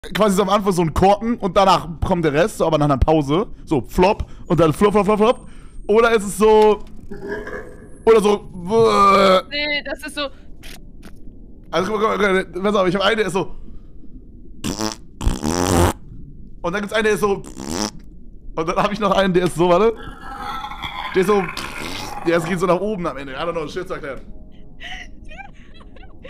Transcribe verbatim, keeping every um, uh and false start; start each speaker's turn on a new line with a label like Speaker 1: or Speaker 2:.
Speaker 1: quasi so am Anfang so ein Korken und danach kommt der Rest, so, aber nach einer Pause. So, Flop und dann Flop, Flop, Flop, Flop. Oder ist es so... Oder so...
Speaker 2: Nee, das ist so...
Speaker 1: Also, guck mal, guck mal, pass auf, ich habe einen, der ist so... Und dann gibt's einen, der ist so... Und dann habe ich noch einen, der ist so, warte... Der ist so... Der geht so nach oben am Ende. I don't know, shit sagt er.